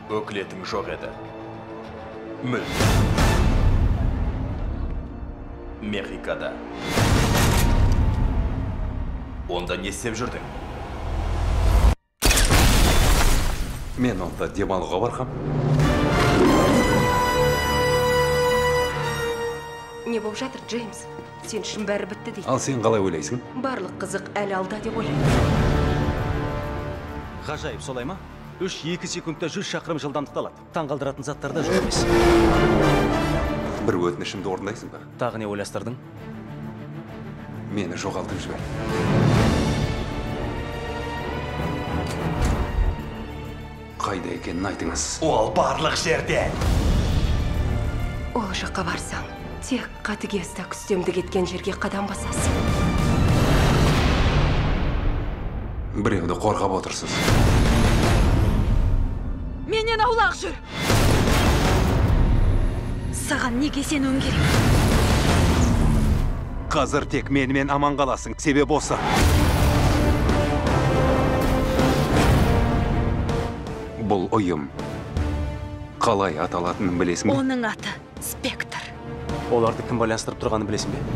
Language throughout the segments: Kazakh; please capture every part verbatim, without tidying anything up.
Өкілетің жоқ еді. Мүл. Мехикода. Онда не істеп жүрдің? Мен онда демалуға барғам. Не болып жатыр, Джеймс? Сен үшін бәрі бітті дейді. Ал сен қалай ойлайсың? Барлық қызық әлі алда деп ойлаймын. Ғажайып, солай ма? Үш екі секундта жүз шақырым жылдамдықты алады. Таңғалдыратын заттарда жоқ емес. Бір өтінішімді орындайсың ба? Тағы не ойластырдың? Мені жоғалтып жібер. Қайда екенін айтыңыз. Ол барлық жерде. Ол жаққа барсаң, тек қатыгезді күстемді кеткен жерге қадам басасың. Біреуді қорғап отырсыз. Менен аулақ жүр. Саған неге сенуім керек? Қазір тек менімен аман қаласың, себеп осы. Бұл ұйым қалай аталатынын білесің бе? Оның аты Спектр. Оларды кім байланыстырып тұрғанын білесің бе?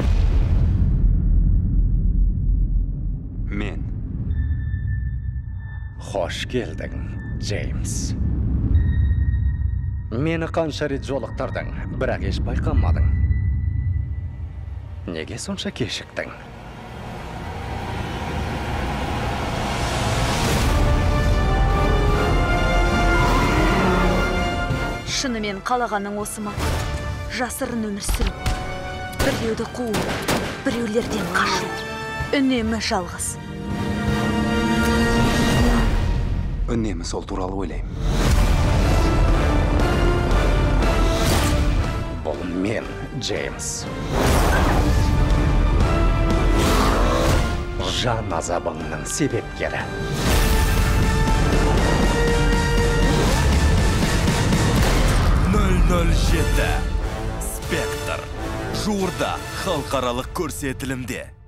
Мен. Хош келдің, Джеймс. Мені қанша рет жолықтырдың, бірақ еш байқамадың. Неге сонша кешіктің? Шынымен қалағаның осы ма? Жасырын өмір сүру. Біреуді қуу, біреулерден қашу. Үнемі жалғыз. Үнемі сол туралы ойлаймын. Бұл мен, Джеймс. Жан азабыңның себепкері. нөл нөл жеті. Спектр. Жуырда халықаралық көрсетілімде.